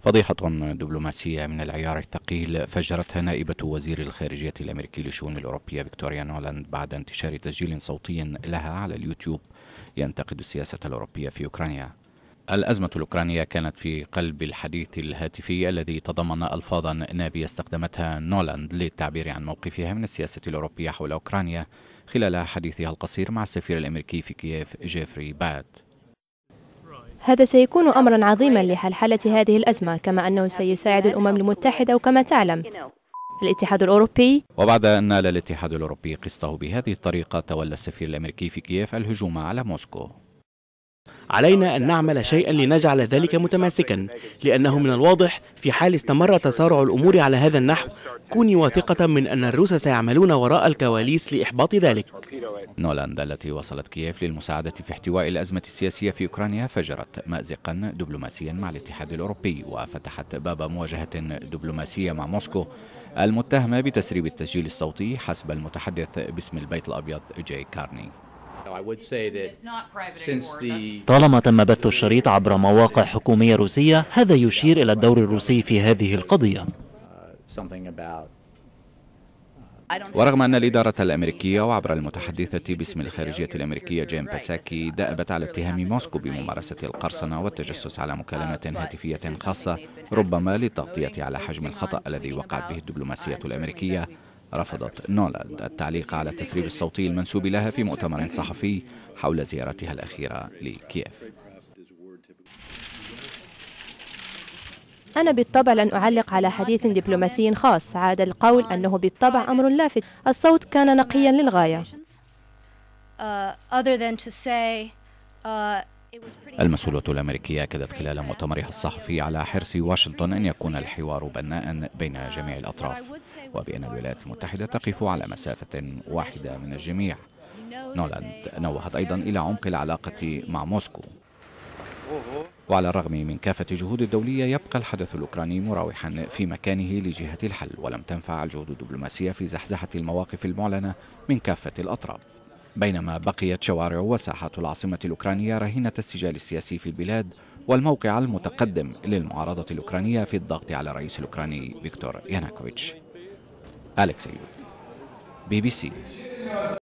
فضيحة دبلوماسية من العيار الثقيل فجرتها نائبة وزير الخارجية الأمريكي للشؤون الأوروبية فيكتوريا نولاند بعد انتشار تسجيل صوتي لها على اليوتيوب ينتقد السياسة الأوروبية في أوكرانيا. الأزمة الأوكرانية كانت في قلب الحديث الهاتفي الذي تضمن ألفاظا نابية استخدمتها نولاند للتعبير عن موقفها من السياسة الأوروبية حول أوكرانيا خلال حديثها القصير مع السفير الأمريكي في كييف جيفري بات. هذا سيكون أمرا عظيما لحلحلة هذه الأزمة، كما أنه سيساعد الأمم المتحدة، وكما تعلم الاتحاد الأوروبي. وبعد أن نال الاتحاد الأوروبي قسطه بهذه الطريقة، تولى السفير الأمريكي في كييف الهجوم على موسكو. علينا أن نعمل شيئا لنجعل ذلك متماسكا، لأنه من الواضح في حال استمر تسارع الأمور على هذا النحو كوني واثقة من أن الروس سيعملون وراء الكواليس لإحباط ذلك. نولاند التي وصلت كييف للمساعدة في احتواء الأزمة السياسية في أوكرانيا فجرت مأزقا دبلوماسيا مع الاتحاد الأوروبي، وفتحت باب مواجهة دبلوماسية مع موسكو المتهمة بتسريب التسجيل الصوتي حسب المتحدث باسم البيت الأبيض جاي كارني. طالما تم بث الشريط عبر مواقع حكومية روسية، هذا يشير إلى الدور الروسي في هذه القضية. ورغم أن الإدارة الأمريكية وعبر المتحدثة باسم الخارجية الأمريكية جيم باساكي دأبت على اتهام موسكو بممارسة القرصنة والتجسس على مكالمات هاتفية خاصة ربما للتغطية على حجم الخطأ الذي وقعت به الدبلوماسية الأمريكية، رفضت نولاند التعليق على التسريب الصوتي المنسوب لها في مؤتمر صحفي حول زيارتها الأخيرة لكييف. أنا بالطبع لن أعلق على حديث دبلوماسي خاص، عاد القول أنه بالطبع أمر لافت. الصوت كان نقيا للغاية. المسؤولة الأمريكية أكدت خلال مؤتمرها الصحفي على حرص واشنطن أن يكون الحوار بناء بين جميع الأطراف، وبأن الولايات المتحدة تقف على مسافة واحدة من الجميع. نولاند نوهت أيضا إلى عمق العلاقة مع موسكو. وعلى الرغم من كافة الجهود الدولية يبقى الحدث الأوكراني مراوحا في مكانه لجهة الحل، ولم تنفع الجهود الدبلوماسية في زحزحة المواقف المعلنة من كافة الأطراف، بينما بقيت شوارع وساحات العاصمة الأوكرانية رهينة السجال السياسي في البلاد والموقع المتقدم للمعارضة الأوكرانية في الضغط على الرئيس الأوكراني فيكتور يانوكوفيتش. أليكس أيوب، BBC.